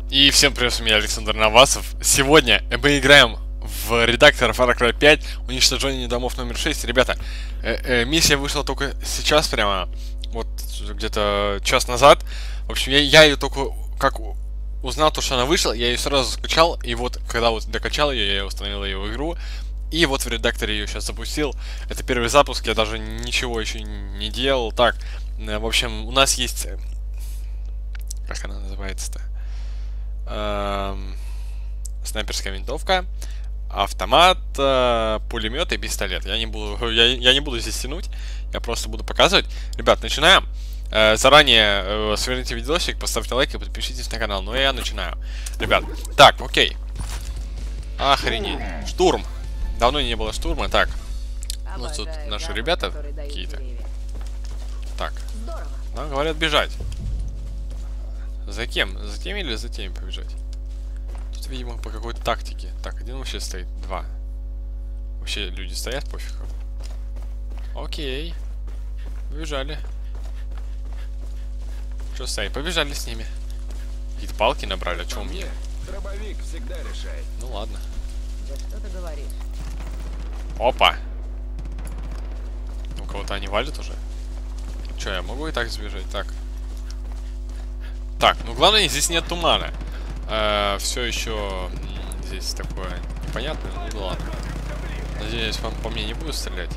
И всем привет, с меня Александр Навасов. Сегодня мы играем в редактор Far Cry 5 уничтожение домов номер 6. Ребята, миссия вышла только сейчас, прямо вот где-то час назад. В общем, я ее только как узнал, то, что она вышла, я ее сразу скачал. И вот, когда вот докачал ее, я установил ее в игру. И вот в редакторе ее сейчас запустил. Это первый запуск, я даже ничего еще не делал. Так, в общем, у нас есть... Как она называется-то? Снайперская винтовка, автомат, пулемет и пистолет. Я не буду здесь тянуть, я просто буду показывать. Ребят, начинаем. Заранее сверните видосик, поставьте лайк и подпишитесь на канал. Ну и я начинаю. Ребят, так, окей. Охренеть. Штурм. Давно не было штурма. Так, у нас тут наши ребята какие-то. Так, нам говорят бежать. За кем? За теми или за теми побежать? Тут, видимо, по какой-то тактике. Так, один вообще стоит, два. Вообще люди стоят, пофиг. Окей. Побежали. Что стоит? Побежали с ними. Какие-то палки набрали, о чем мне? Дробовик всегда решает. Ну ладно. Да что ты говоришь? Опа. У кого-то они валят уже. Че, я могу и так сбежать? Так. Так, ну главное, здесь нет тумана. Все еще здесь такое непонятное, ну да ладно. Надеюсь, по мне не будут стрелять.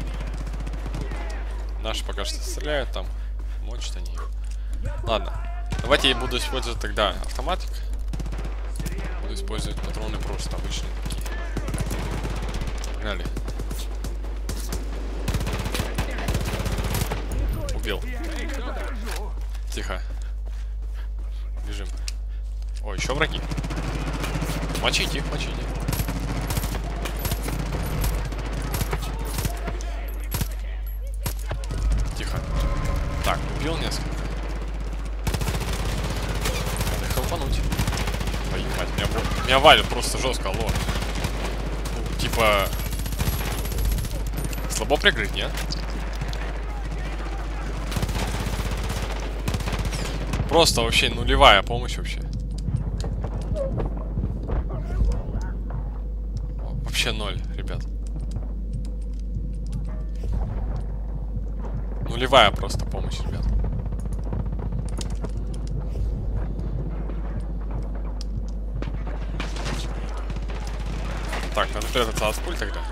Наши пока что стреляют там. Мочат они. Ладно. Давайте я буду использовать тогда автоматик. Буду использовать патроны просто обычные такие. Погнали. Убил. Тихо. Бежим. О, еще враги. Мочите их, мочите. Тихо. Так, убил несколько. Надо хелпануть. Понимать, меня валят просто жестко, алло. Ну, типа... Слабо прикрыть, нет? Просто вообще нулевая помощь вообще. Вообще ноль, ребят. Нулевая просто помощь, ребят. Так, надо прятаться от пуль тогда.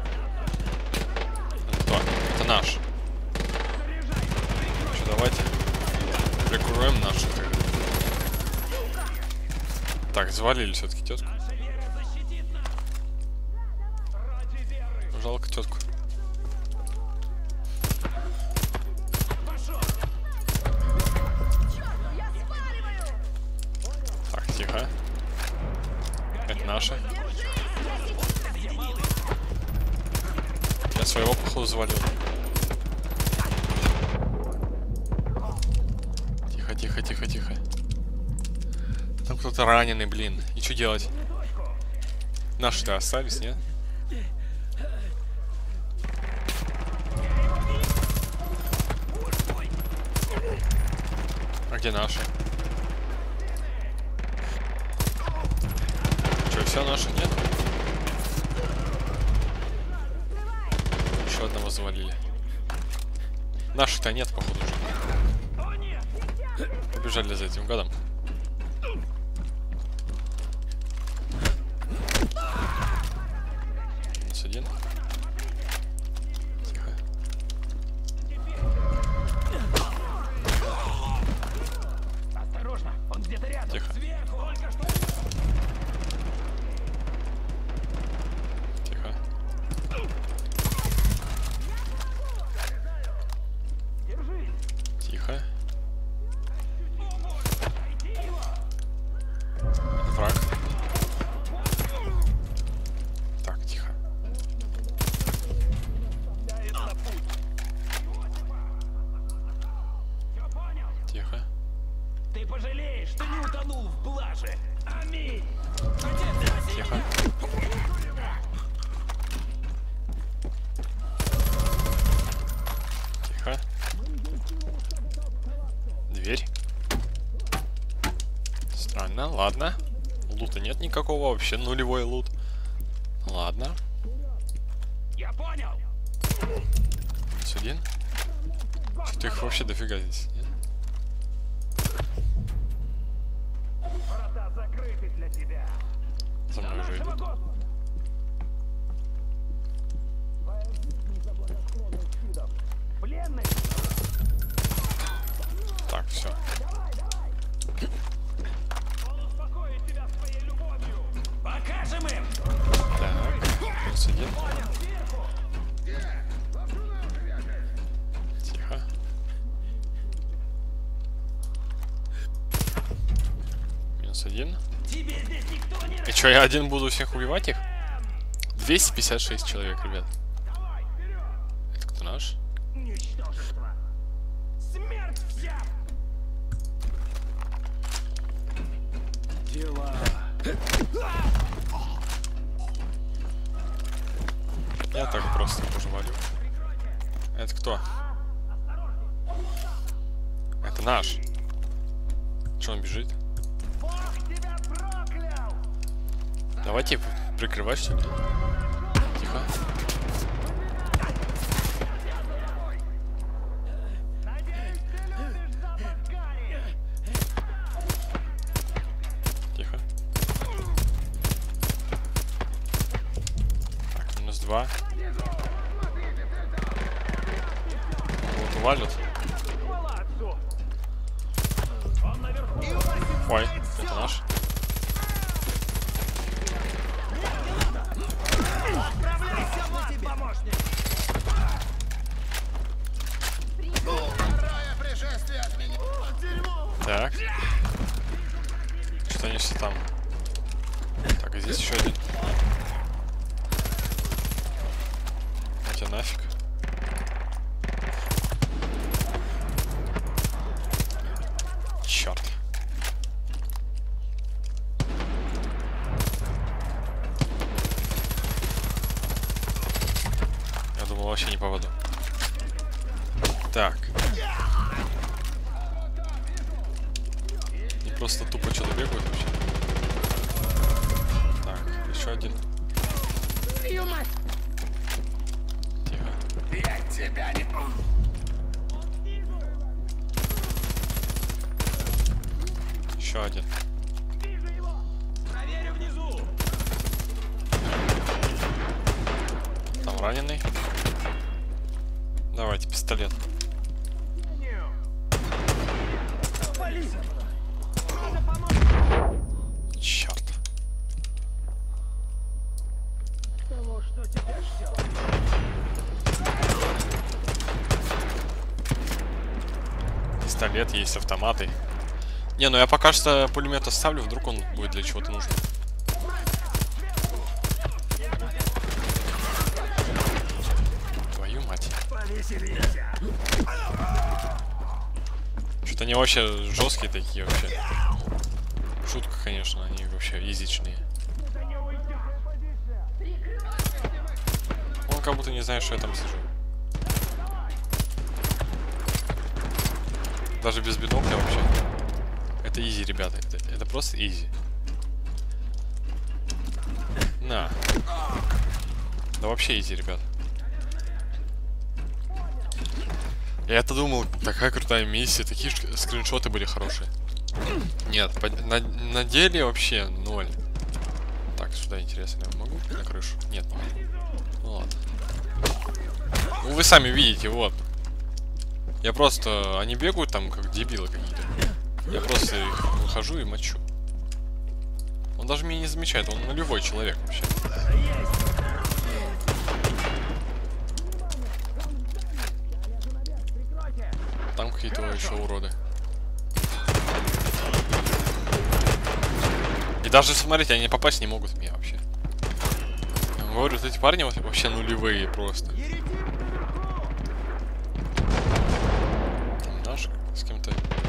Кто? Это наш. Что, давайте прикроем наших. Так, завалили все-таки тетку. Жалко тетку. Так, тихо. Это наша. Я своего, походу, завалил. Тихо, тихо, тихо, тихо. Там кто-то раненый, блин. И что делать? Наши-то остались, нет? А где наши? Что, все наши нет? Еще одного завалили. Наших-то нет, походу, уже. Побежали за этим гадом. Один. Тихо. Осторожно, он где-то рядом. Тихо. Тихо. Тихо. Враг. Так, тихо. Тихо. Ты пожалеешь, что не утонул в блаже. Аминь. Тихо. Тихо. Дверь. Странно, ладно. Лута нет никакого, вообще нулевой лут. Ладно. Я понял. Минус один. Что-то их вообще дофига здесь, нет? Врата закрыты для тебя. За мной уже идут. Пленный. Так, все. Он успокоит тебя своей любовью. Покажем им. Так, минус один. Тихо. Минус один. Тебе здесь никто не И что, я один буду всех убивать их? 256 человек, ребят. Давай, вперед! Это кто наш? Ничтожество. Смерть всем! Дела. Я так просто тоже валю. Это кто? Это наш. Че он бежит? Бог тебя проклял! Давайте прикрывать что ли. Тихо. Надеюсь, ты любишь запах гари. Тихо. Так, минус два. Вот увалят. Хвала отцу! Он наверху! Ой, это наш. Отправляйся в ад, помощник! Так. Что они все там? Так, а здесь еще один. Хотя нафиг. Черт. Я думал, вообще не попаду. Так. Не просто тупо что-то бегают вообще. Так, еще один. Тихо. Я тебя не... Еще один. Вижу его! Проверю внизу! Там раненый. Давайте, пистолет. Черт. Того, что тебя ждет. Пистолет, есть автоматы. Не, ну я пока что пулемет оставлю, вдруг он будет для чего-то нужен. Твою мать. Повеселися! Что-то они вообще жесткие такие вообще. Шутка, конечно, они вообще язычные. Он как будто не знает, что я там сижу. Даже без бинокля вообще. Это изи, ребята. Это просто изи. На. Да вообще изи, ребят. Я-то думал, такая крутая миссия, такие скриншоты были хорошие. Нет, на деле вообще ноль. Так, сюда интересно, я могу на крышу? Нет, не могу. Ну ладно. Ну, вы сами видите, вот. Я просто... Они бегают там, как дебилы какие-то. Я просто их выхожу и мочу. Он даже меня не замечает, он нулевой человек вообще. Там какие-то еще уроды. И даже, смотрите, они попасть не могут в меня вообще. Я вам говорю, вот эти парни вообще нулевые просто. Там наш с кем-то.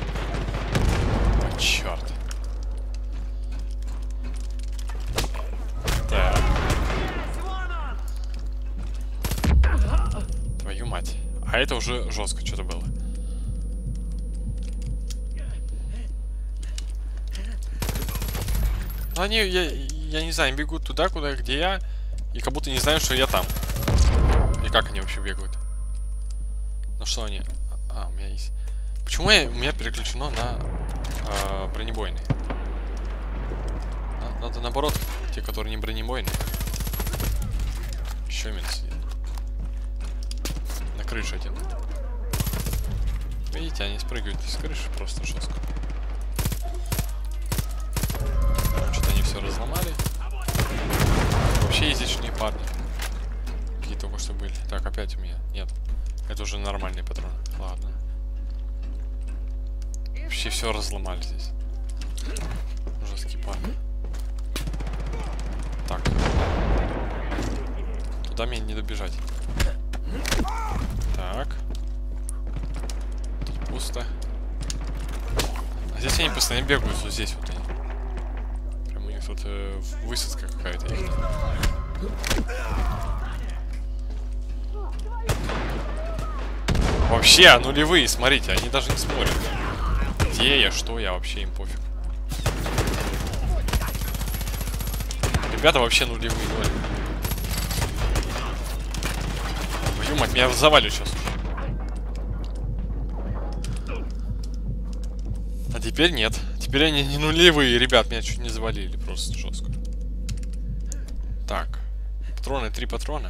О, черт. Так. Твою мать. А это уже жестко что-то было. Они, я не знаю, бегут туда, куда, где я, и как будто не знают, что я там. И как они вообще бегают? Ну что они? А, у меня есть. Почему у меня переключено на бронебойные? Надо наоборот, те, которые не бронебойные. Еще минус. На крыше один. Видите, они спрыгивают с крыши просто жестко. Что-то они все разломали. Вообще изичные парни. Какие только что были. Так, опять у меня. Нет. Это уже нормальные патроны. Ладно. Вообще все разломали здесь. Жесткие парни. Так. Туда мне не добежать. Так. Тут пусто. А здесь они постоянно бегают, вот здесь вот они. Прям у них тут высадка какая-то. Вообще нулевые, смотрите, они даже не смотрят. Где я, что я, вообще им пофиг. Ребята вообще нулевые, ноль. Твою мать, меня завалю сейчас уже. А теперь нет. Теперь они не нулевые, ребят, меня чуть не завалили, просто жестко. Так. Патроны, 3 патрона.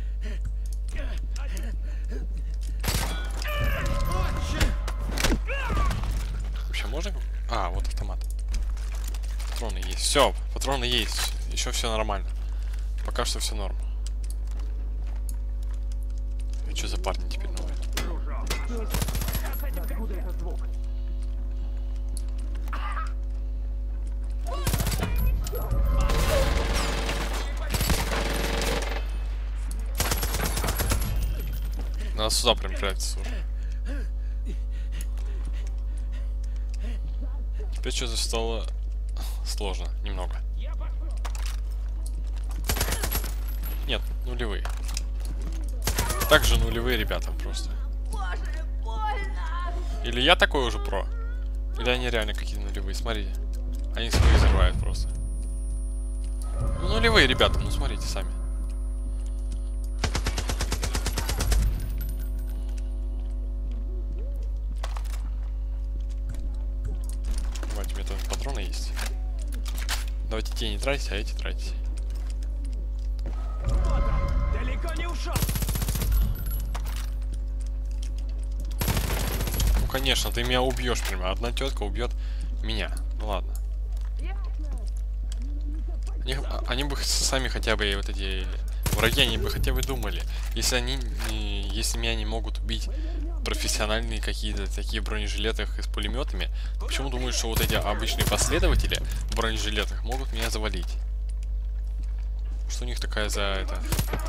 Вообще можно? А, вот автомат. Патроны есть. Все, патроны есть. Еще все нормально. Пока что все норм. И что за парни теперь новые? Надо сюда прям прятаться уже. Теперь что-то стало сложно, немного. Нет, нулевые. Также нулевые ребята просто. Или я такой уже про? Или они реально какие-то нулевые? Смотрите. Они свои взрывают просто. Ну, нулевые ребята, ну смотрите сами. Давайте, у меня там патроны есть. Давайте те не тратите, а эти тратите. Далеко не ушел. Ну конечно, ты меня убьешь прямо. Одна тетка убьет меня. Ну ладно. Они бы сами хотя бы вот эти враги, они бы хотя бы думали. Если если меня не могут убить профессиональные какие-то такие бронежилетах с пулеметами, то почему думают, что вот эти обычные последователи в бронежилетах могут меня завалить? Что у них такая за это?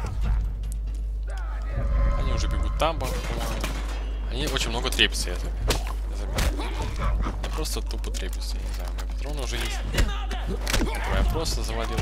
Они уже бегут там, по-моему. Они очень много трепятся, я заметил. Я просто тупо трепятся, я не знаю, мои патроны уже есть. Я просто завалил.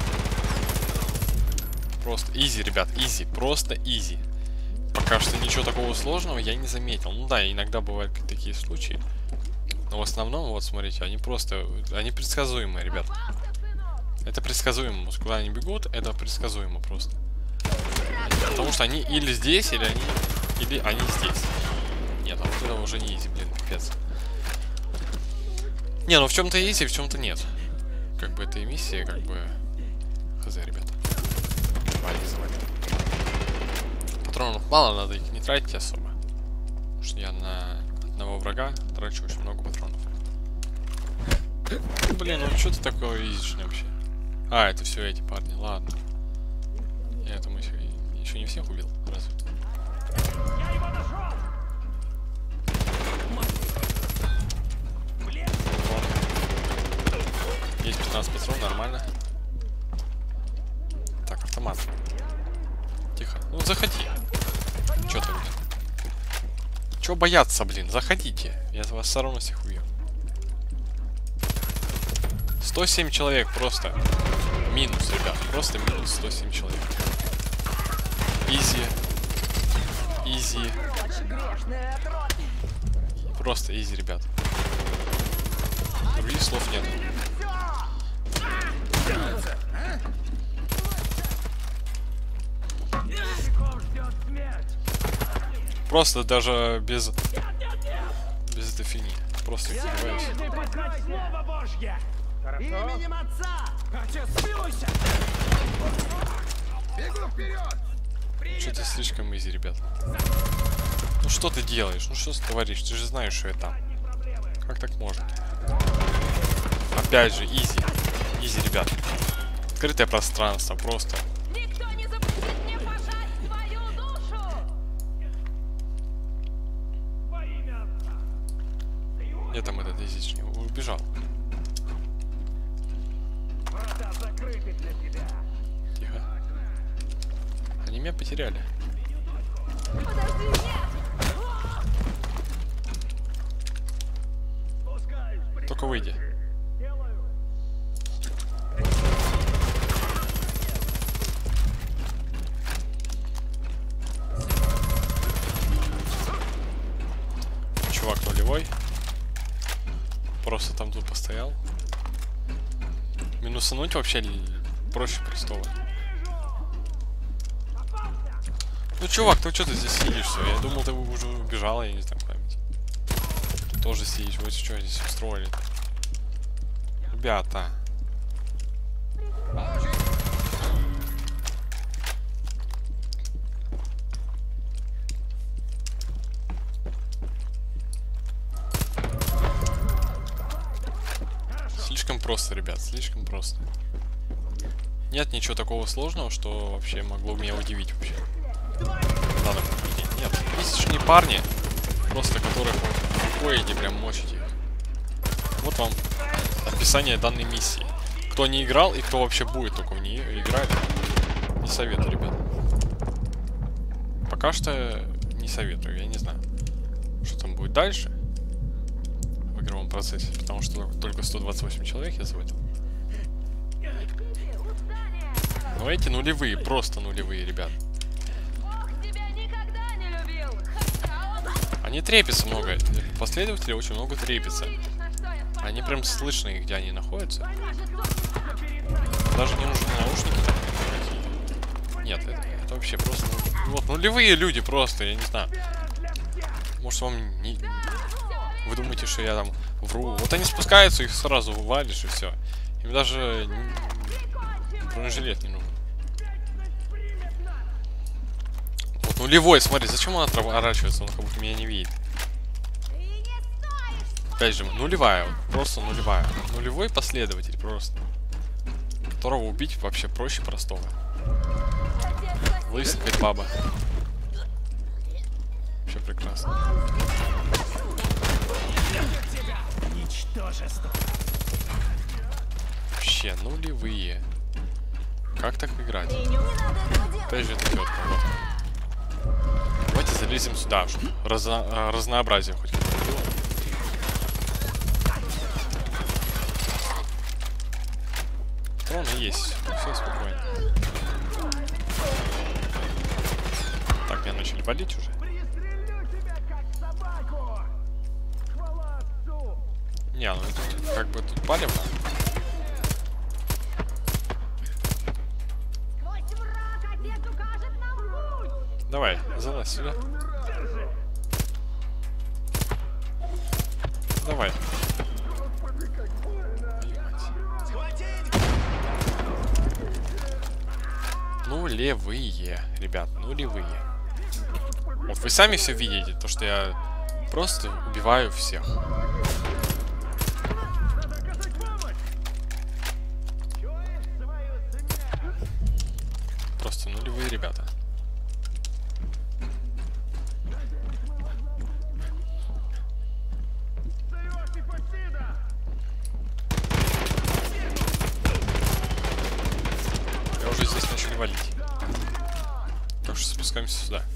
Просто изи, ребят, изи, просто изи. Пока что ничего такого сложного я не заметил. Ну да, иногда бывают такие случаи. Но в основном, вот смотрите, они просто, они предсказуемые, ребят. Это предсказуемо. Куда они бегут, это предсказуемо просто. Потому что они или здесь, или они здесь. Нет, а вот это уже не изи, блин, пипец. Не, ну в чем-то изи, в чем-то нет. Как бы это и миссия, как бы... Хз, ребята. Завали. Патронов мало, надо их не тратить особо. Потому что я на одного врага трачу очень много патронов. Блин, ну что ты такое изичное вообще? А, это все эти парни, ладно. Я это еще не всех убил, разве? Есть 15 патронов, нормально. Так, автомат. Тихо. Ну, заходи. Чё ты, блин? Чё бояться, блин? Заходите. Я вас все равно всех убью. 107 человек просто. Минус, ребят. Просто минус 107 человек. Изи. Изи. Просто изи, ребят. Других слов нет. Просто даже без этой фигни. Просто убиваюсь. Слово Божье! Именем Отца! Отец, смилуйся! Бегу вперед! Что-то слишком изи, ребят. Ну что ты делаешь? Ну что ты творишь? Ты же знаешь, что я там. Как так можно? Опять же, изи. Изи, ребят. Открытое пространство, просто. Никто не запретит мне пожать свою душу! Во имя Отца! Где там этот язычник? Убежал. Врата закрыты для тебя! Тихо. Они меня потеряли. Подожди, нет! Спускаюсь! Только выйди. Делаю! Чувак нулевой. Просто там тут постоял. Минусануть вообще проще простого. Ну, чувак, ты что ты здесь сидишь? Все? Я думал, ты уже убежала, я не знаю, куда-нибудь. Ты тоже сидишь. Вот что здесь устроили. Ребята. Слишком просто, ребят, слишком просто. Нет ничего такого сложного, что вообще могло меня удивить вообще. Надо прохождение. Нет, месячные парни, просто которых вы ходите, прям мочите. Вот вам описание данной миссии. Кто не играл и кто вообще будет только в нее играть, не советую, ребят. Пока что не советую, я не знаю, что там будет дальше в игровом процессе, потому что только 128 человек я заводил. Но эти нулевые, просто нулевые, ребят. Бог тебя никогда не любил! Они трепятся много, последователи очень много трепятся. Видишь, на что я способна? Они прям слышны, где они находятся. Покажет Бог. Даже не нужны наушники там какие-то. Нет, это вообще просто... Вот, нулевые люди просто, я не знаю. Может, вам не... Вы думаете, что я там вру? Вот они спускаются, их сразу вывалишь и все. Им даже бронежилет не нужен. Вот нулевой, смотри, зачем он отворачивается? Он как будто меня не видит. Ты не стоишь! Опять же, нулевая, вот, просто нулевая. Нулевой последователь просто. Которого убить вообще проще простого. Лысая баба. Вообще прекрасно. Ничтожество! Вообще нулевые. Как так играть? Не надо этого делать! Опять же эта тетка, вот. Давайте залезем сюда, чтобы разнообразие хоть какое-то было. Патроны есть, все спокойно. Так, меня начали валить уже. Пристрелю тебя, как собаку! Хвала Отцу! Не, ну тут, как бы тут палим. Сквозь мрак Отец укажет нам путь! Давай, залазь сюда. Давай. Нулевые, ребят, нулевые. Вот вы сами все видите, то что я просто убиваю всех. Просто нулевые ребята. Я уже здесь начали валить. Так что спускаемся сюда.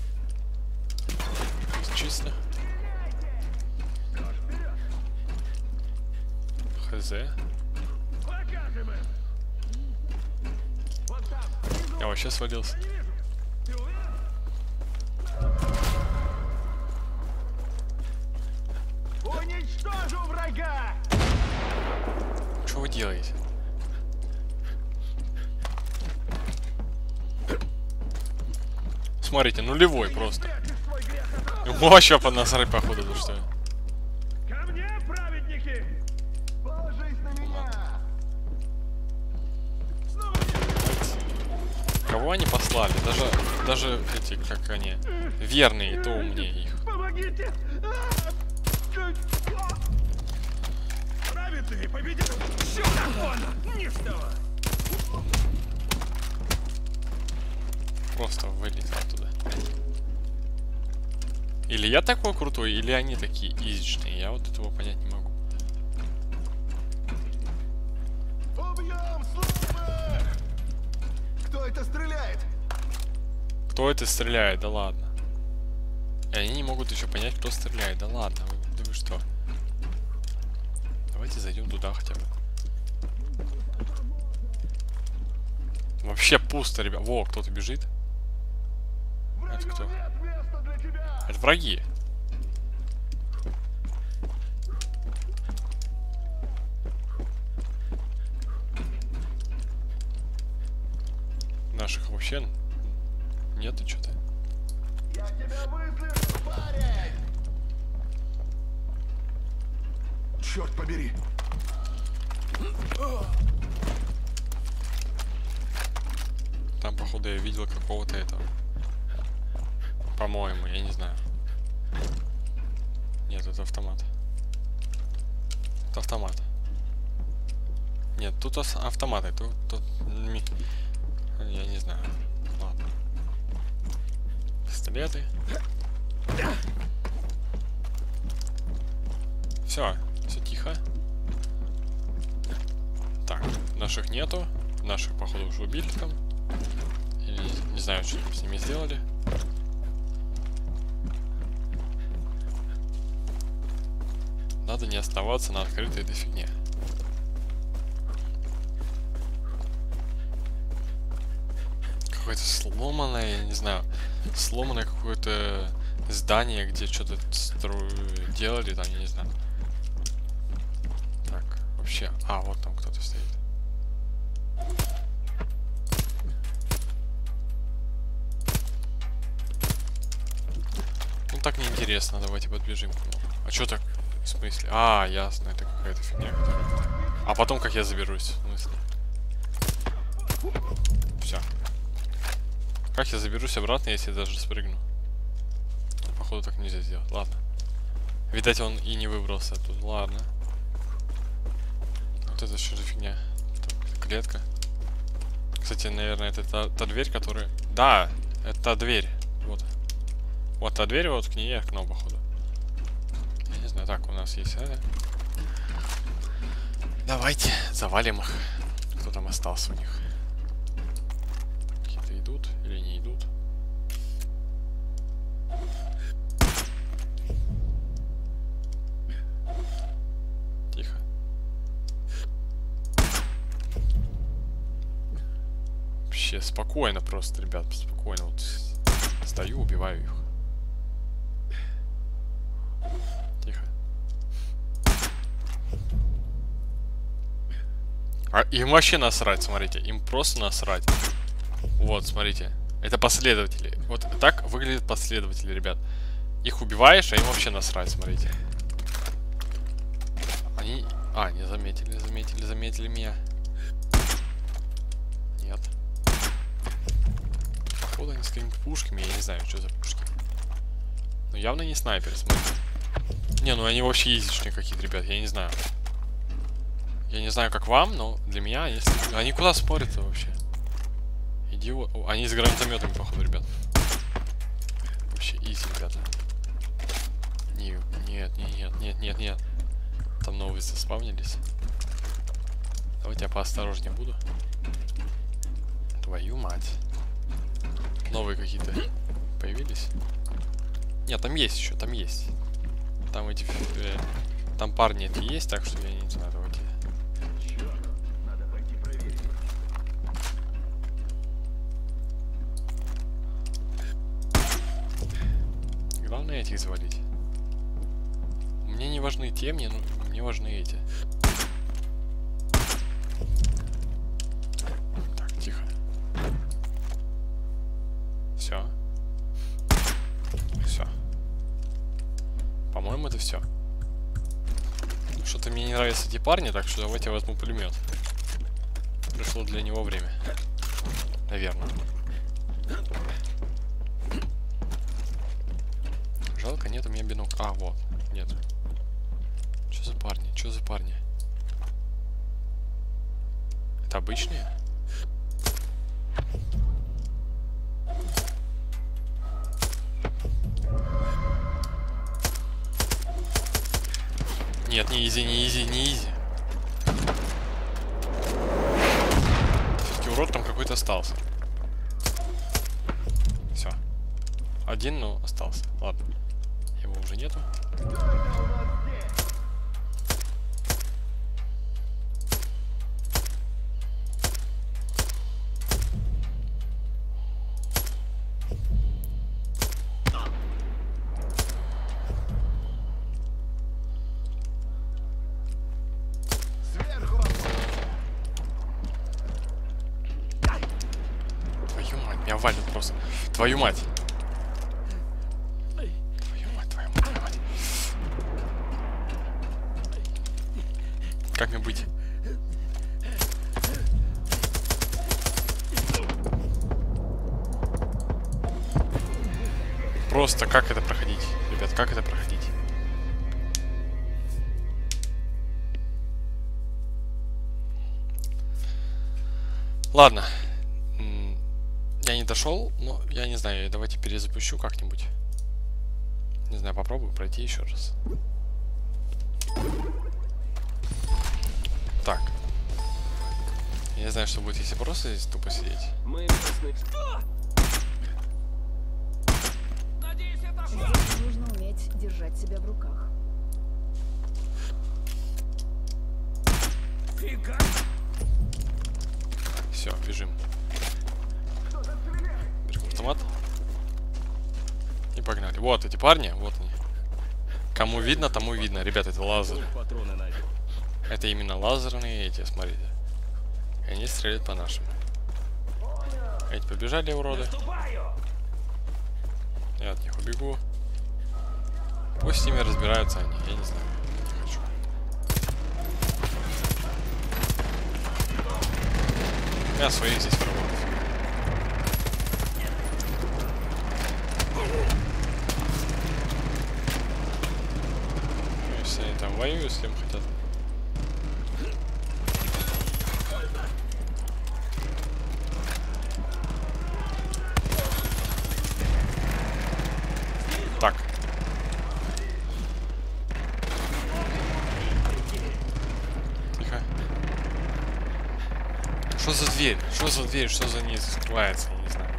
Чисто. Хз. Я вообще свалился. Уничтожу врага! Что вы делаете? смотрите, нулевой просто. Вообще поднасрать, походу, то что. Ко мне, праведники! Положись на меня! Кого они послали? Даже эти, как они, верные, то умнее их. Помогите! Праведные победили! Черт, вон! Не вставай! Просто вылетел оттуда. Или я такой крутой, или они такие изичные. Я вот этого понять не могу. Убьем слабых! Кто это стреляет? Кто это стреляет? Да ладно. И они не могут еще понять, кто стреляет. Да ладно, да вы что? Давайте зайдем туда хотя бы. Вообще пусто, ребят. Во, кто-то бежит. Это кто? Нет места для тебя! Это враги. Наших вообще нету что-то. Я тебя выслежу, парень! Черт побери! Там, походу, я видел какого-то этого. По-моему, я не знаю. Нет, это автомат. Это автомат. Нет, тут автоматы. Тут... Я не знаю. Ладно. Пистолеты. Все тихо. Так, наших нету. Наших, походу, уже убили там. Или не знаю, что там с ними сделали. Надо не оставаться на открытой этой фигне. Какое-то сломанное, я не знаю, сломанное какое-то здание, где что-то делали, там, я не знаю. Так, вообще. А, вот там кто-то стоит. Ну так неинтересно, давайте подбежим к нему. А что так? В смысле? А, ясно, это какая-то фигня. А потом как я заберусь? В смысле? Все. Как я заберусь обратно, если я даже спрыгну? Ну, походу так нельзя сделать. Ладно. Видать, он и не выбрался тут. Ладно. Вот это что за фигня? Это клетка. Кстати, наверное, это та дверь, которая... Да, это та дверь. Вот. Вот та дверь, вот к ней я окно, походу. Я не знаю, так, у нас есть это. Давайте завалим их. Кто там остался у них? Какие-то идут или не идут? Тихо. Вообще спокойно просто, ребят, спокойно. Вот стою, убиваю их. Тихо. А им вообще насрать, смотрите. Им просто насрать. Вот, смотрите. Это последователи. Вот так выглядят последователи, ребят. Их убиваешь, а им вообще насрать, смотрите. Они... А, не заметили меня. Нет. Походу они с какими-то пушками, я не знаю, что за пушки. Но явно не снайперы, смотрите. Не, ну они вообще изичные какие-то, ребят, я не знаю. Я не знаю, как вам, но для меня, если... Они куда смотрят-то вообще? Идиот. О, они с гранатометами, походу, ребят. Вообще изи, ребята. Нет. Там новые заспавнились. Давайте я поосторожнее буду. Твою мать. Новые какие-то появились. Нет, там есть еще, там есть. Там эти... там парни эти есть, так что я не знаю, давайте. Черт, надо пойти проверить. Главное этих завалить. Мне не важны те, мне важны эти. Так, тихо. Все. По-моему, это все. Что-то мне не нравятся эти парни, так что давайте я возьму пулемет. Пришло для него время. Наверное. Жалко, нет у меня бинокля. А, вот. Нет. Что за парни? Что за парни? Это обычные? Нет, не изи, не изи, не изи. Все-таки урод там какой-то остался. Все. Один, но остался. Ладно. Его уже нету. Меня валит просто. Твою мать. Твою мать, твою мать, твою мать. Как мне быть? Просто как это проходить? Ребят, как это проходить? Ладно. Я не дошел, но я не знаю, давайте перезапущу как-нибудь. Не знаю, попробую пройти еще раз. Так. Я не знаю, что будет, если просто здесь тупо сидеть. Здесь нужно уметь держать себя в руках. Все, бежим. Берем автомат. И погнали. Вот эти парни, вот они. Кому видно, тому видно. Ребята, это лазеры. Это именно лазерные эти, смотрите. И они стреляют по нашим. Эти побежали, уроды. Я от них убегу. Пусть с ними разбираются они, я не знаю. Не хочу. Я своих здесь пробую. Если они там воюют, с кем хотят. Так. Тихо. Что за дверь? Что за дверь? Что за ней закрывается? Я не знаю.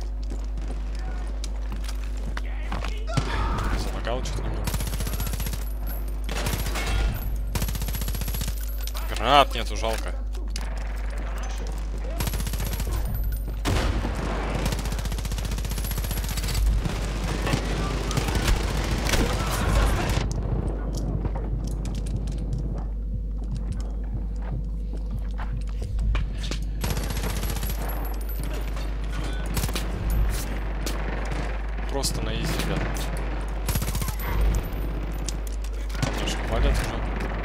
Залагал что-то немного. Гранат нету, жалко. Просто на изи, ребят. Немножко валят уже.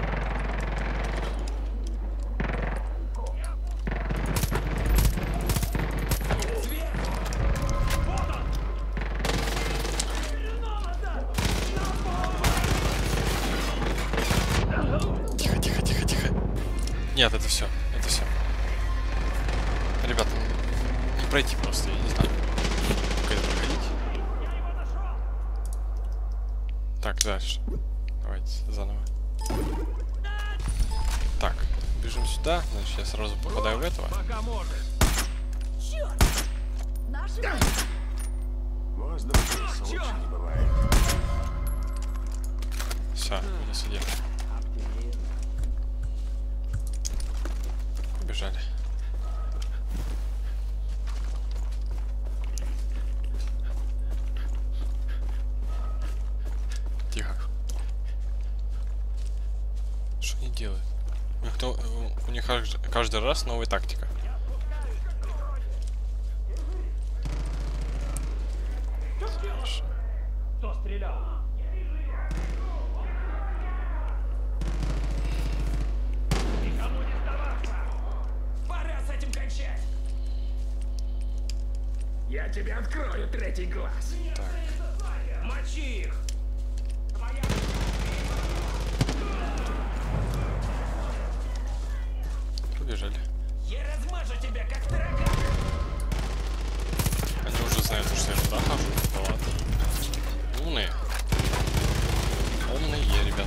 Тихо, тихо, тихо, тихо. Нет, это все. Это все. Ребят, не пройти просто, я не знаю. Как это проходить? Так, дальше. Давайте заново. Так, бежим сюда. Значит, я сразу попадаю в этого. Черт! Наши... Воздух здесь лучше не бывает. Все, иди сюда. Побежали. Тихо. Что они делают? У них каждый раз новая тактика. Кто стрелял? Я тебе открою третий глаз. Мочи их! Побежали. Я размажу тебя, как таракан! Они уже знают, что я туда хожу. Да ладно. Умные. Умные, ребята.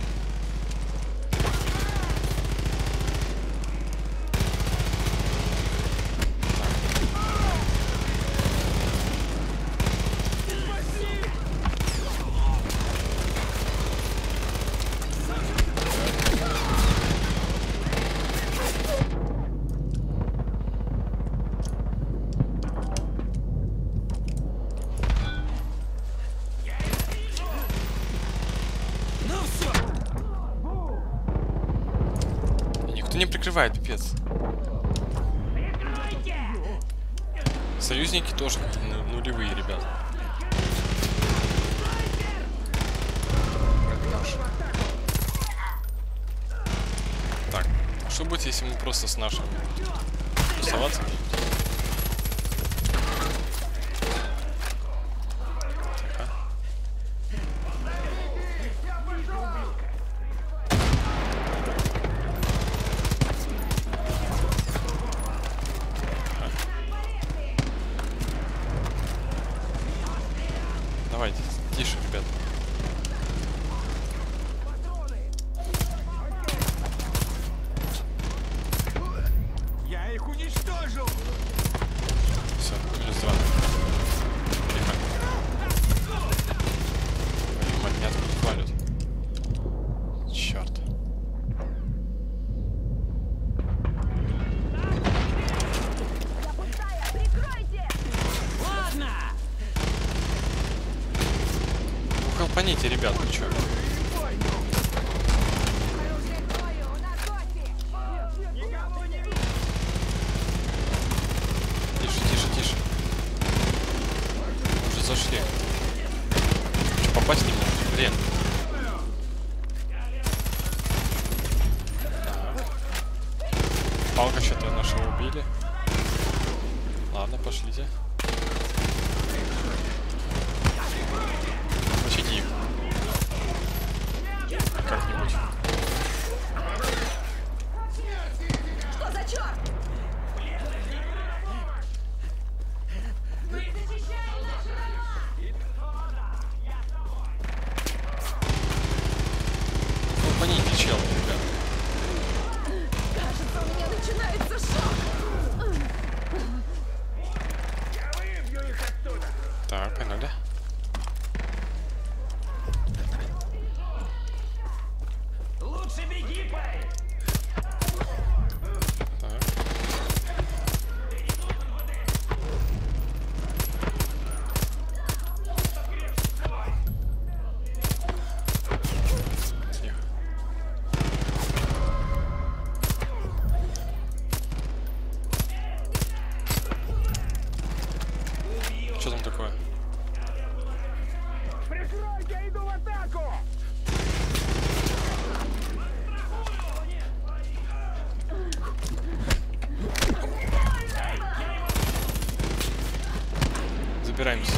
Не прикрывает, пипец. Союзники тоже нулевые, ребят. Так, что будет, если мы просто с нашим тусоваться? Давайте, тише, ребят. Я их уничтожу! Все, плюс 2. Тихо. Мать, меня тут валят. Черт. Я пустая, прикройте! Ладно! Компоните, ребят, вы чё? Оружие к бою, на кофе! Никого не видно! Тише, тише, тише. Мы уже зашли. Что, попасть не можем? Блин. Палка что-то нашего убили. Ладно, пошлите. Мочите их. Как-нибудь. Что за черт? Компоните, чел, ребят. Кажется, у меня начинается шок! Я выбью их оттуда! Так, погнали. Лучше беги, парень! Так. Тихо. Что там такое? Прикрой, я иду в атаку! Забираемся.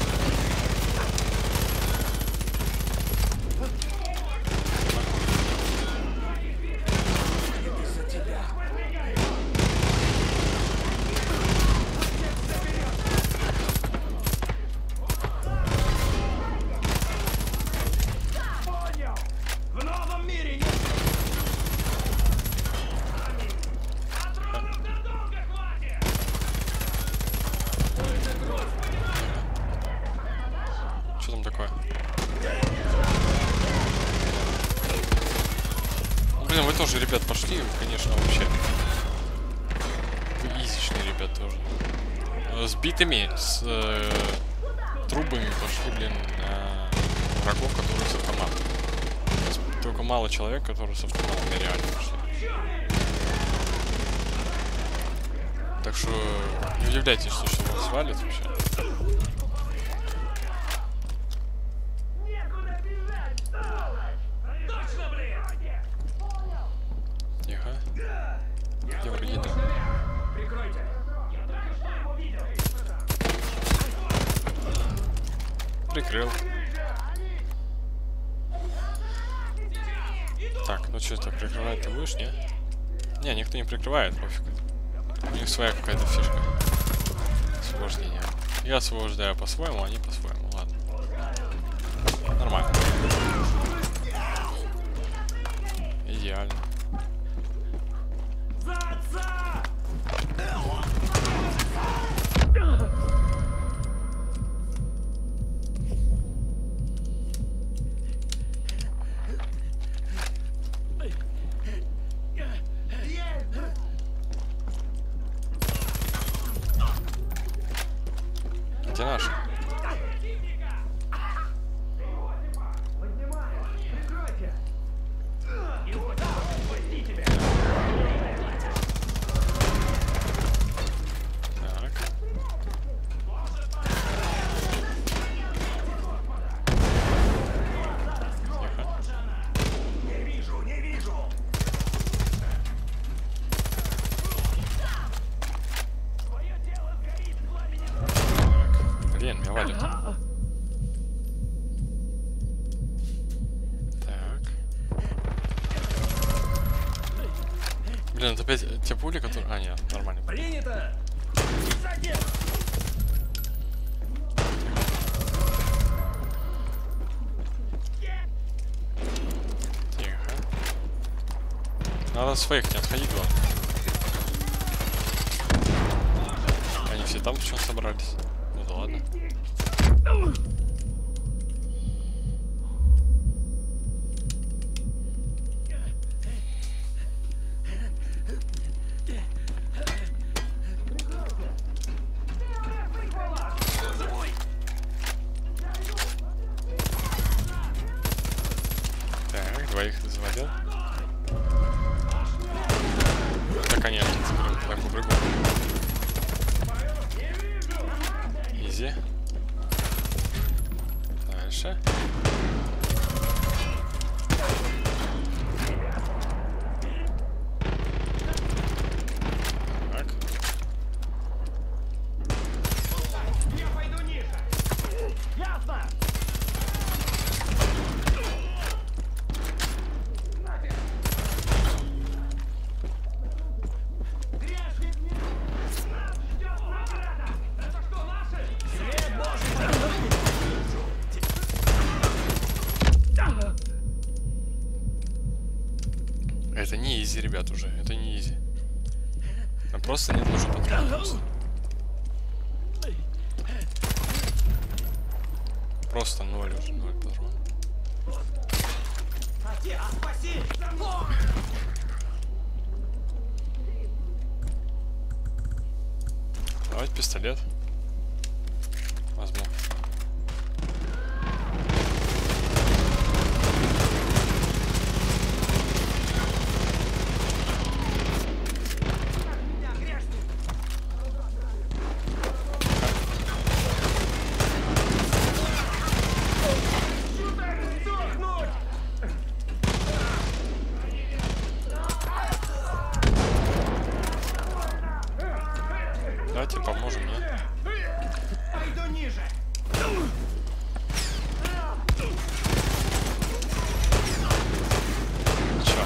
Понял! В новом мире нет... Патронов надолго хватит! Что там такое? Ну, блин, вы тоже, ребят, пошли, конечно, вообще. Вы изичные, ребят, тоже. С битами, с трубами пошли, блин, на врагов, которые с автоматом. Только мало человек, которые с автоматами реально пошли. Так что не удивляйтесь, что вас свалит вообще. Некуда бежать, сволочь! Точно, блин! Тихо. Где враги-то? Прикройте! Я только что его видел! прикрыл. Так, ну что, так прикрывать ты будешь, не? Не, никто не прикрывает, пофиг. У них своя какая-то фишка. Освобождение. Я освобождаю по-своему, они по-своему. Ладно. Нормально. Идеально. Где наши? Блин, меня валит. Так. Блин, это опять те пули, которые... А, нет, нормально. Принято! Тихо. Надо своих не отходить, главное. Они все там почему собрались? Ну да ладно. Так, двоих заводил. Да, конечно, так по-другому. Изи. Дальше. Так. Я пойду ниже! Ясно! Это не изи, ребят, уже. Это не изи. Нам просто нет нужен патрон. Просто ноль уже, ноль патрон. Спаси! Давайте пистолет. Возьму. Давайте поможем, не? Пойду ниже! Чё?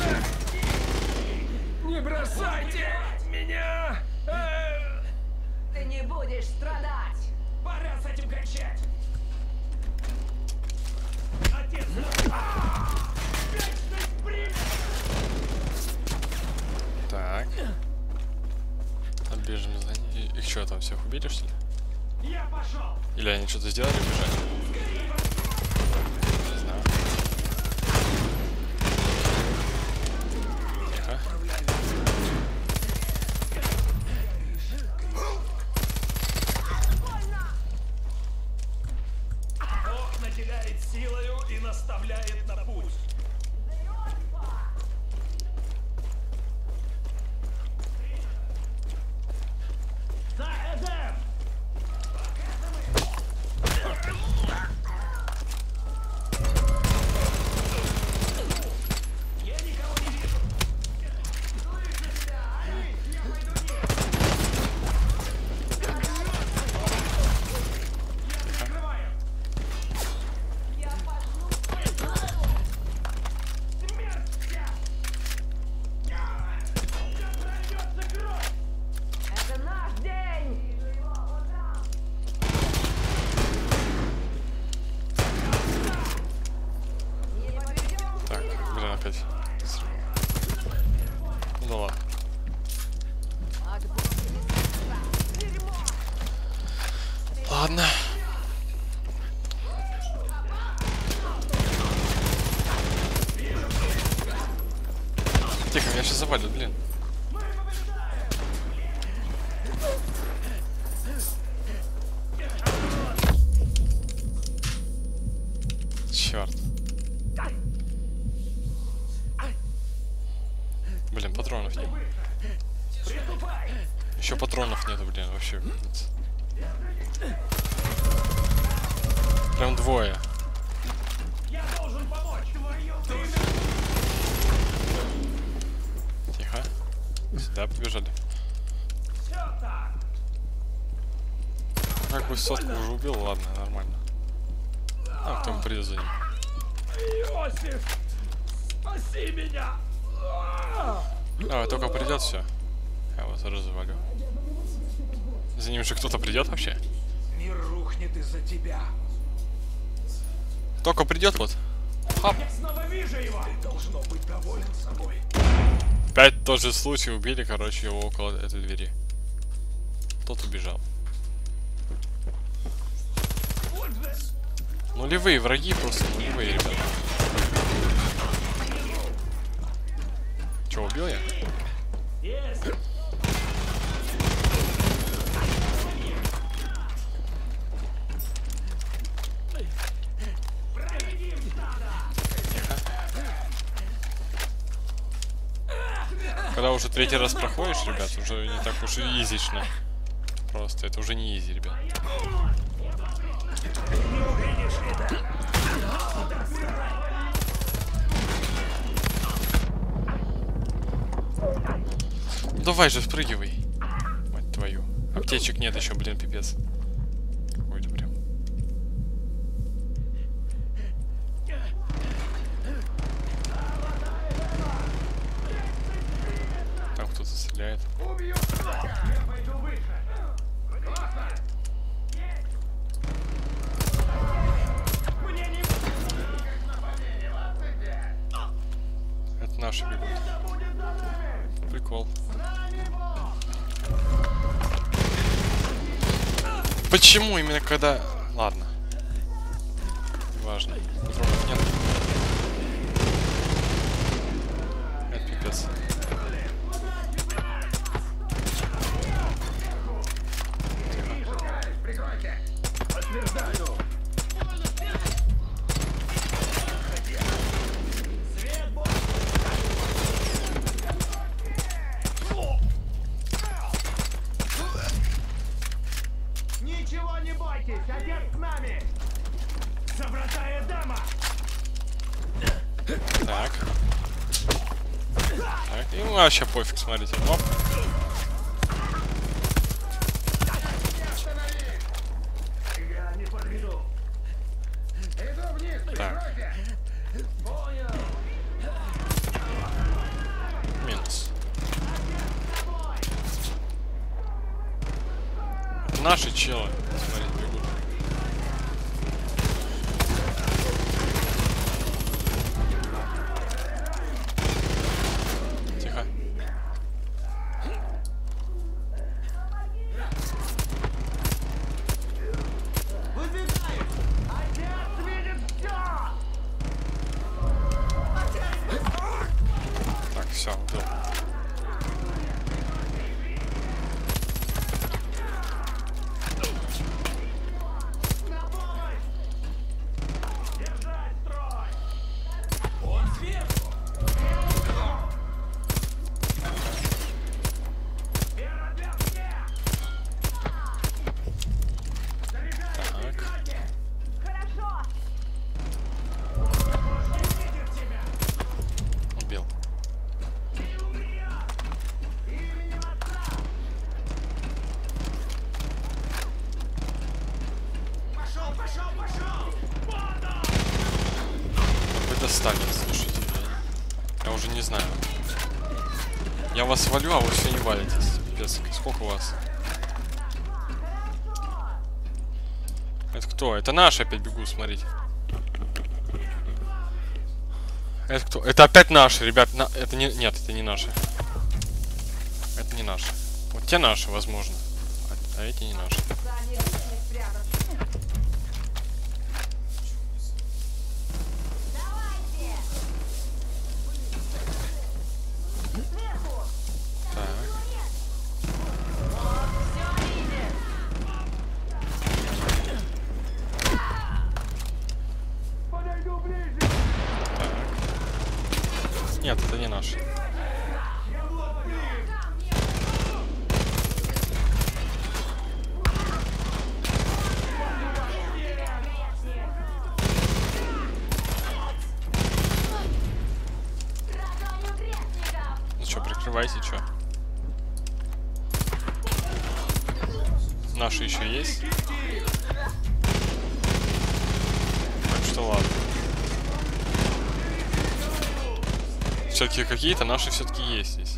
Не бросайте меня! Ты не будешь страдать! Пора с этим кончать! Отец! Вечный принц! Так. Отбежим за ней. Их что, там всех убили, что ли? Я пошел! Или они что-то сделали, бежали? Не знаю. Тихо. Бог наделяет силою и наставляет на путь. За Эдем! Тихо, меня сейчас завалят, блин. Черт. Блин, патронов нет. Еще патронов нету, блин, вообще. Прям двое. Тихо. Сюда побежали. Как бы сотку уже убил, ладно, нормально. А, кто придет за ним. Иосиф, спаси меня! Давай, только придет, все. Я вас развалю. За ним же кто-то придет вообще? Мир рухнет из-за тебя. Только придет вот. Хап. Я снова вижу его. Ты должно быть доволен собой. Опять тот же случай, убили, короче, его около этой двери. Тот убежал. Вот же. Нулевые враги, просто нулевые, ребята. Че, убил я? Есть. Когда уже третий раз проходишь, ребят, уже не так уж и изично. Просто это уже не изи, ребят. Ну давай же, спрыгивай. Мать твою. Аптечек нет еще, блин, пипец. Какой-то прям. Там кто-то стреляет. Это наши бегут. Прикол. Почему именно когда... Ладно. Важно. Патронов нет. Это пипец. Ничего не бойтесь, отец с нами. Забратая дама. Так. Так, ему вообще пофиг, смотрите. Оп. Я не подведу. Иду вниз, Так. Минус. Это наши челы. Смотрите, бегут. Тихо. Выдвигаюсь. Отец видит все. Так, все, убил. Держать строй. Он сверху. Вера, отверстие. Заряжаю. Так. Хорошо. Видит тебя. Убил. Пошел, пошел, пошел. Вы достали, слушайте. Я уже не знаю. Я вас валю, а вы все не валитесь. Пипец, сколько у вас? Это кто? Это наши опять бегут, смотрите. Это кто? Это опять наши, ребят. Это не... Нет, это не наши. Это не наши. Вот те наши, возможно. А эти не наши. Давайте. Нет, это не наш. Ну что, прикрывайте, что? Наши еще есть? Так что ладно. Все-таки какие-то наши все-таки есть здесь.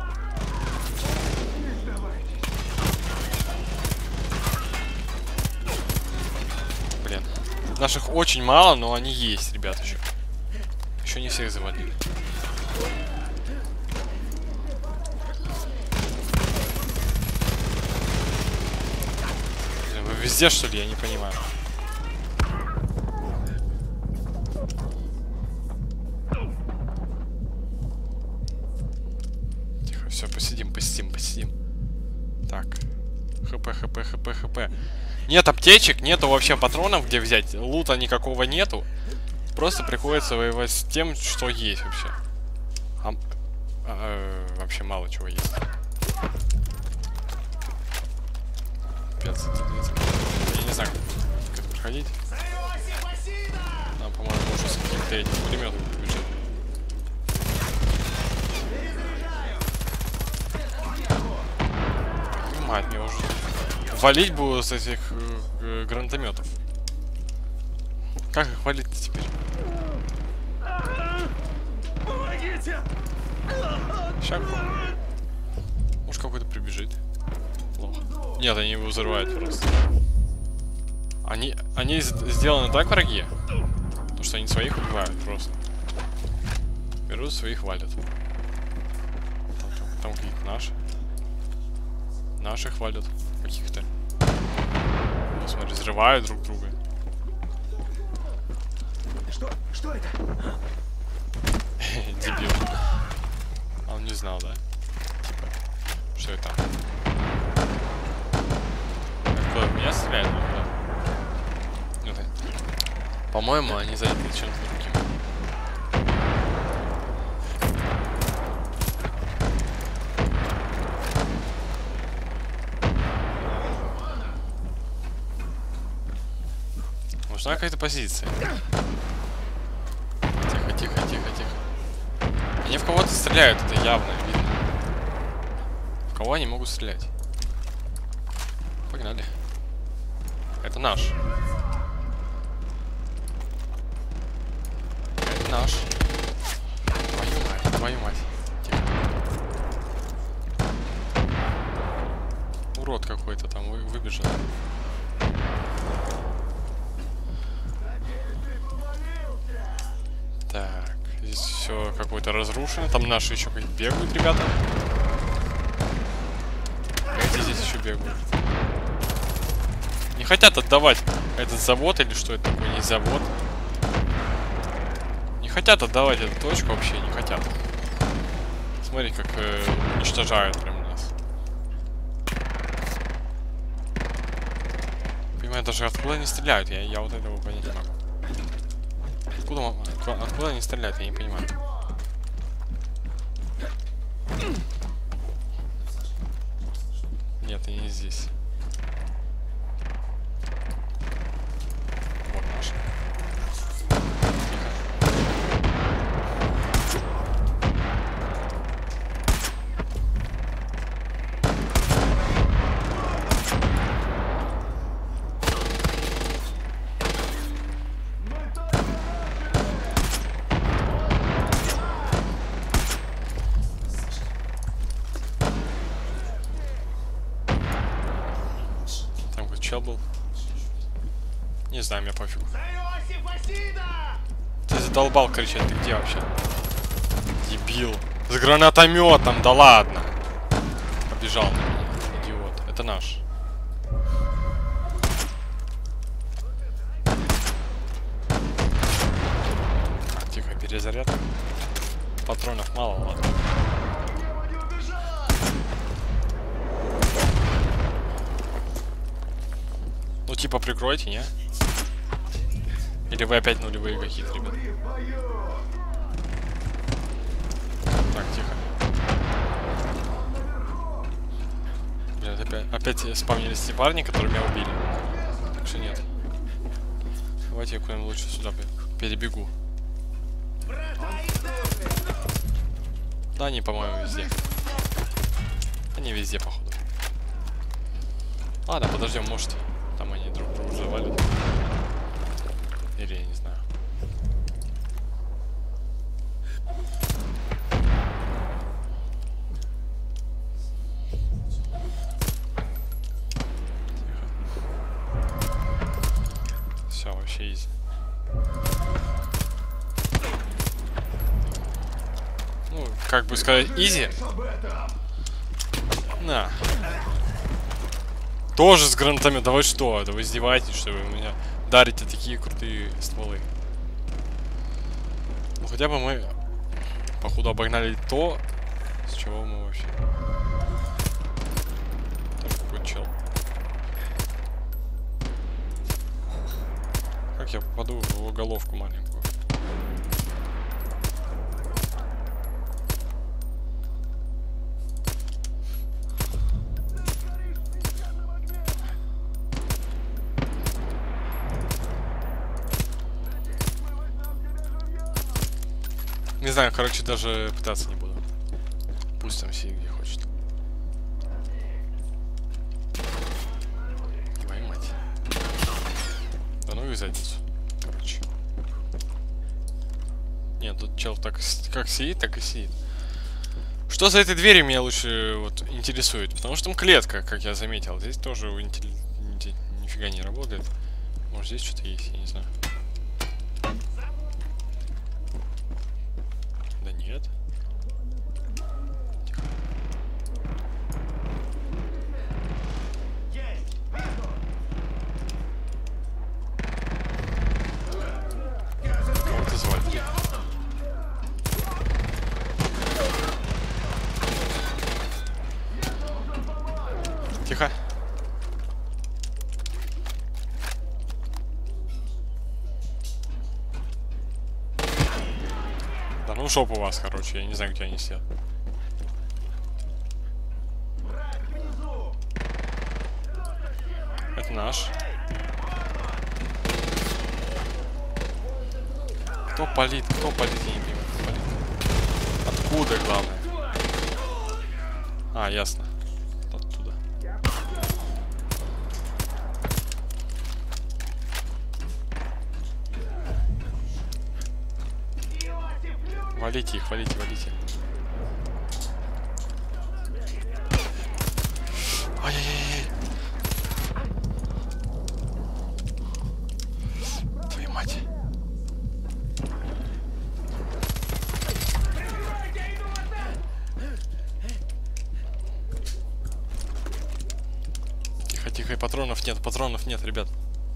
Блин. Наших очень мало, но они есть, ребят, еще. Еще не всех завалили. Блин, вы везде, что ли? Я не понимаю. Тихо, все, посидим. Так. ХП. Нет аптечек, нету вообще патронов, где взять. Лута никакого нету. Просто приходится воевать с тем, что есть вообще. Вообще мало чего есть. Пец, я не знаю, как это проходить. Нам, по-моему, уже с каких-то этих пулеметов побежит. Мать, мне уже валить буду с этих гранатометов. Как их валить-то теперь? Сейчас. Может, какой-то прибежит. Плохо. Нет, они его взрывают просто. Они сделаны так, враги, то что они своих убивают просто. Берут своих, валят. Там какие-то наши. Наших валят каких-то. Ну, смотри, взрывают друг друга. Что это? Дебил. А он не знал, да? Типа, что это? Кто в меня стреляет? Да. По-моему, они заняты чем-то другим. Нужна какая-то позиция. Тихо. Они в кого-то стреляют, это явно видно. В кого они могут стрелять? Погнали. Это наш. Это наш. Твою мать. Тихо. Урод какой-то там выбежал. Так, здесь все какое-то разрушено. Там наши еще как бегают, ребята. Эти здесь еще бегают. Не хотят отдавать этот завод или что это такое? Не завод. Не хотят отдавать эту точку вообще, не хотят. Смотри, как уничтожают прям нас. Понимаю, даже откуда они стреляют, я вот этого понять не могу. Откуда они стреляют, я не понимаю. Нет, они не здесь. Вот наш. Чел был. Не знаю, мне пофигу. Ты задолбал кричать, ты где вообще? Дебил. С гранатометом, да ладно. Побежал на меня, идиот. Это наш. Так, тихо, перезаряд. Патронов мало, ладно. Ну, типа, прикройте, не? Или вы опять нулевые какие-то, ребят? опять спавнились те парни, которые меня убили. Так что нет. Давайте я куда-нибудь лучше сюда перебегу. Да, они, по-моему, везде. Они везде, походу. Ладно, подождем, может, там они друг друга завалят. Или я не знаю. Все, вообще изи. Ну, как бы сказать, изи. На. Тоже с гранатами. Да вы что? Да вы издеваетесь, что вы меня дарите такие крутые стволы. Ну хотя бы мы, походу, обогнали то, с чего мы вообще. Тоже какой-то чел. Как я попаду в его головку маленькую? Не знаю, короче, даже пытаться не буду. Пусть там сидит где хочет. Твою мать. Да ну и в задницу. Короче. Нет, тут чел так как сидит, так и сидит. Что за этой дверью меня лучше вот интересует? Потому что там клетка, как я заметил. Здесь тоже нифига не работает. Может здесь что-то есть, я не знаю. Да нет. Тихо. Кого-то звали. Тихо. Да ну жоп у вас, короче, я не знаю, где они сидят. Это наш. Кто палит? Кто палит? Я не понимаю, кто палит. Откуда, главное? А, ясно. Оттуда. Валите их, валите, валите. Ай-яй-яй-яй. Твою мать. Тихо, тихо, и патронов нет, ребят.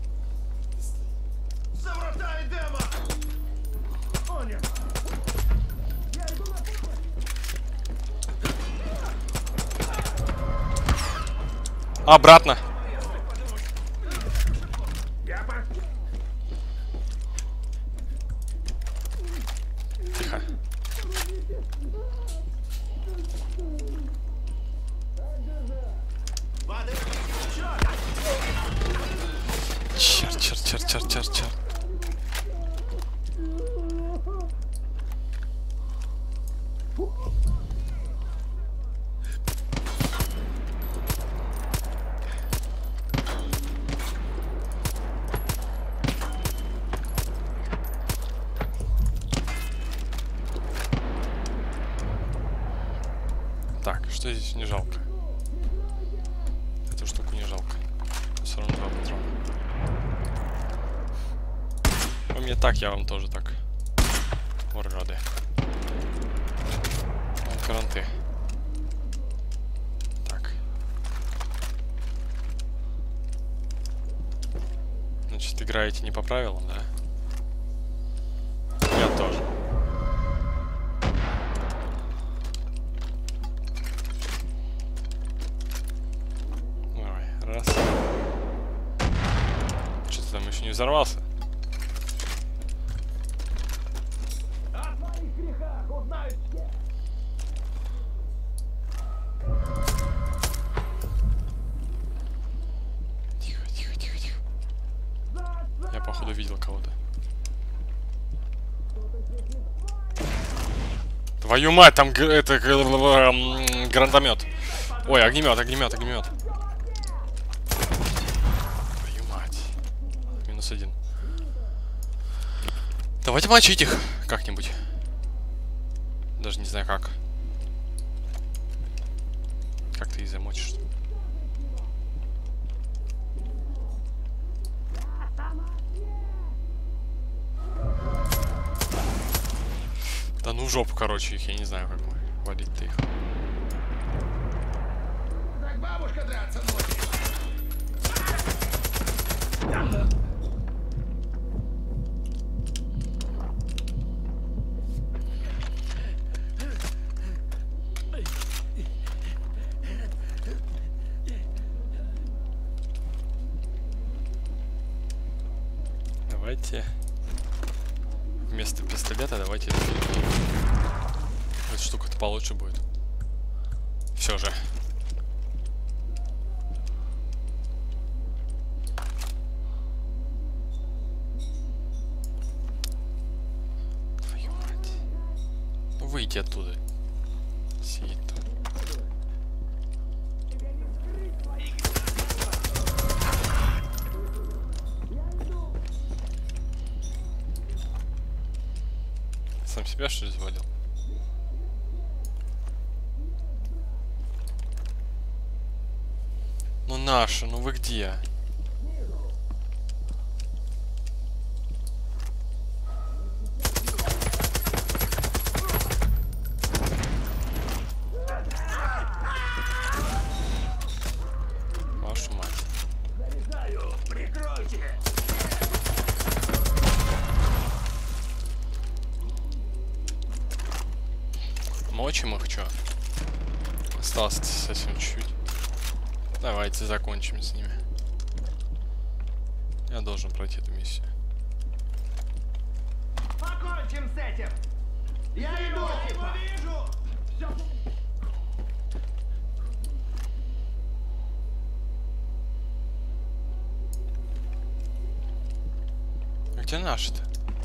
Обратно. Тихо. Черт. Так, что здесь не жалко? Эту штуку не жалко. Все равно 2 патрона. Вы мне так, я вам тоже так. Уроды. Вон каранты. Так. Значит, играете не по правилам, да? Я тоже. Раз. Что-то там еще не взорвался. О твоих грехах узнают все. кого-то. Твою мать, там это гранатомет. Ой, огнемет. Твою мать. -1. Давайте мочить их как-нибудь. Даже не знаю как. Как ты их замочишь? Да ну в жопу, короче, их, я не знаю, как валить-то их. Так бабушка драться ночью. Давайте вместо пистолета давайте эта штука-то получше будет. Все же. Твою мать. Ну выйти оттуда. Сидит там. Сам себя что ли завалил? Ну наши, ну вы где? Вашу мать. Прикройте. Мочим их, чё? Осталось совсем чуть-чуть. Давайте закончим с ними. Я должен пройти эту миссию. Покончим с этим. Я иду, типа. Вижу. Всё. А где наши-то?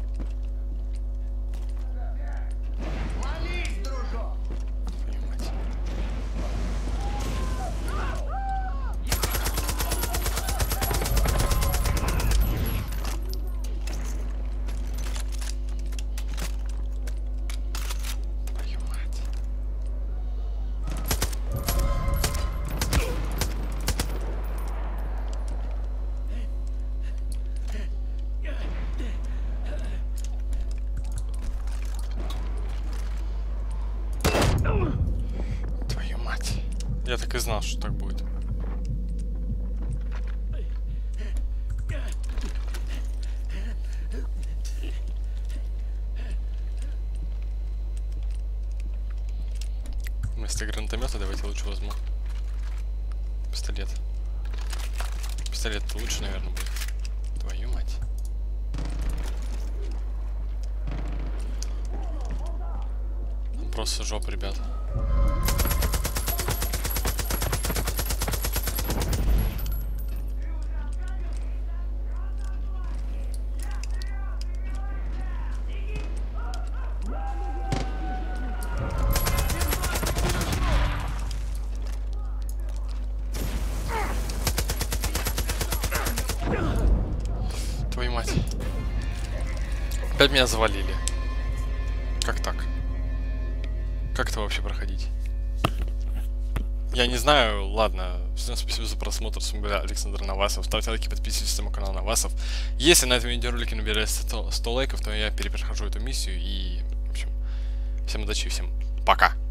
Молись, дружок. Твою мать. Твою мать. Твою мать. Я так и знал, что так будет. Вместо гранатомета давайте лучше возьму пистолет. Пистолет-то лучше, наверное, будет. Твою мать. Просто жопа, ребят. Твою мать. Опять меня завалили. Как так? Как это вообще проходить? Я не знаю, ладно. Всем спасибо за просмотр. С вами был Александр Навасов. Ставьте лайки, подписывайтесь на мой канал Навасов. Если на этом видеоролике набирается 100 лайков, то я перепрохожу эту миссию. И, в общем, всем удачи, всем пока.